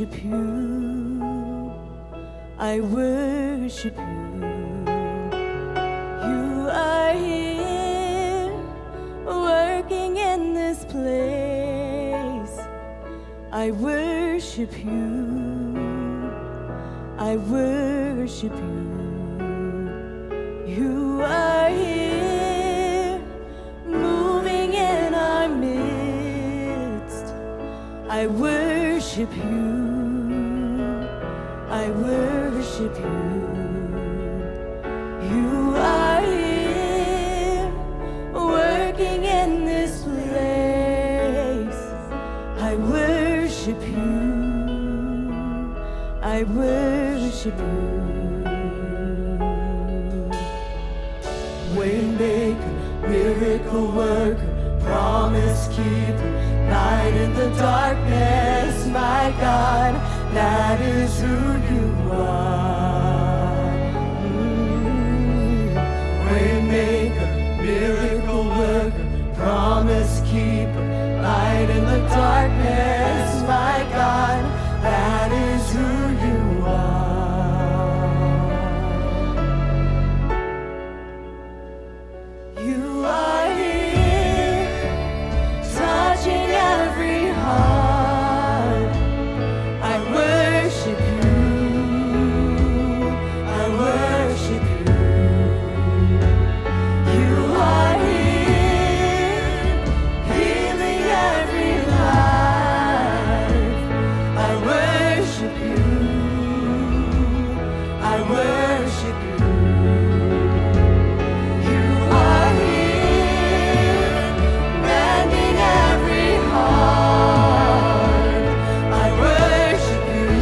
worship you. I worship you. You are here, working in this place. I worship you. I worship you. You are here, moving in our midst. I worship you. I worship you. You are here, working in this place. I worship you. I worship you. Waymaker, miracle worker, promise keeper, light in the darkness, my God, that is who you are. Waymaker, miracle worker, promise keeper, light in the darkness, my God, that is who you are. You are here, touching every heart. I worship you. I worship you. You are here, healing every life. I worship you. I worship you. You are here, mending every heart. I worship you.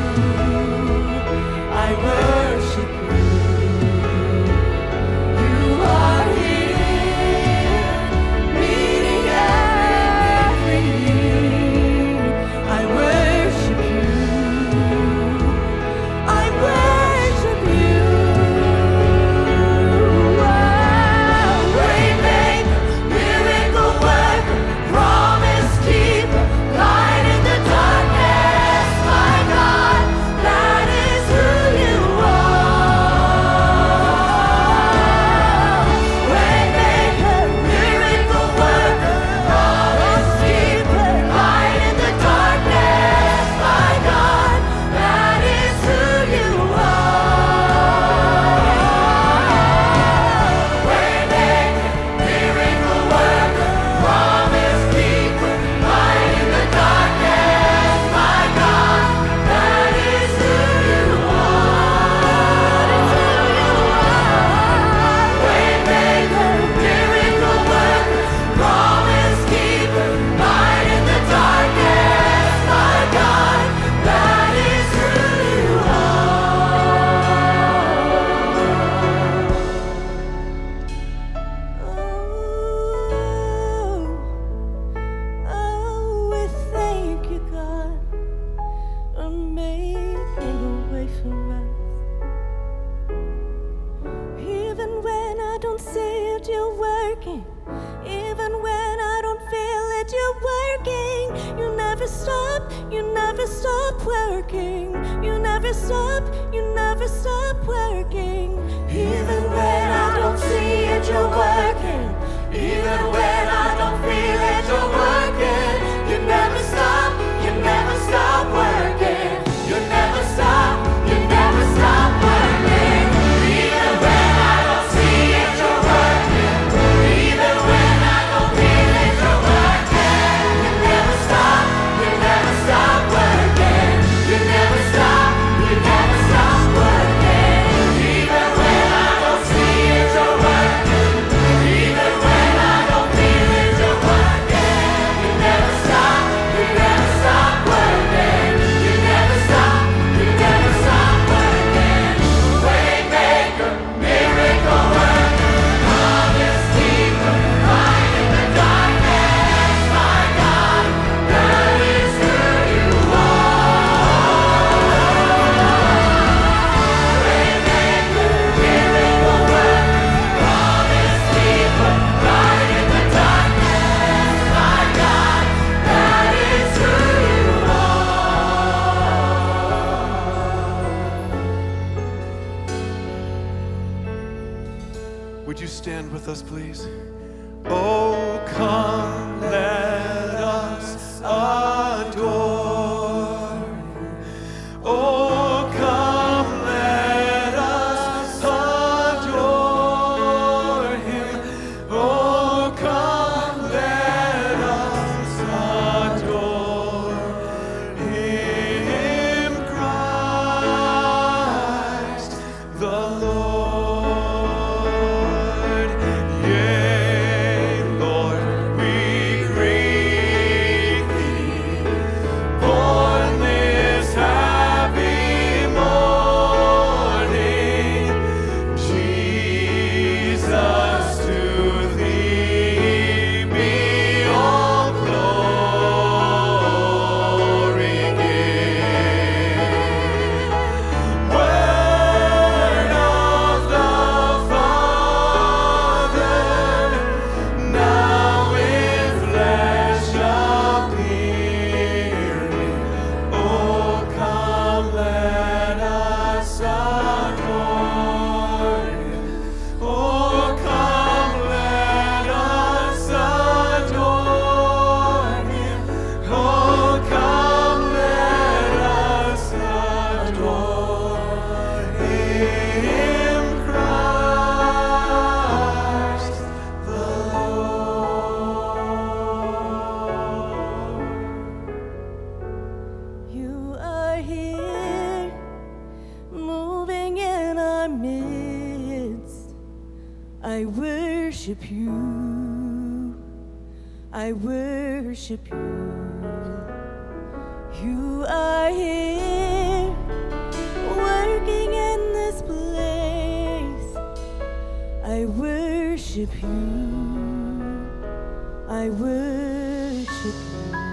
I worship you. You are here, meeting every need. I worship you. I worship you. Waymaker, miracle worker, promise keeper, light in the darkness, my God, that is who you are. Waymaker, miracle worker, promise keeper, light in the darkness, my God, that is who you are. Waymaker, miracle worker, promise keeper, light in the darkness, my God, that is who you are. Waymaker, miracle worker, promise keeper, light in the darkness, my God, that is who you are. Oh, we thank you, God, for making a way for us. Even when I don't see it, you're working. Even when I don't feel it, you're working. You never stop working. You never stop working. Even when I don't see it, you're working. Even when I don't feel it, you're working. You never stop working. You never stop working. Even when I don't see it, you're working. Even when I don't feel it, you're working. You never stop working. You never stop working. Even when I don't see it, you're working. stand with us, please? Oh, come, let us adore him. Oh, come, let us adore him. Oh, come, let us adore him, Christ the Lord. Yea, Lord, we greet thee, born this happy morning. Jesus, to thee be all glory given. Word of the Father, now in flesh appearing. Oh, come, let us adore him. Oh, come, let us adore him. Oh, come, let us adore him, Christ the Lord. You are here, moving in our midst. I worship you. I worship you. You are here, working in this place. I worship you. I worship you.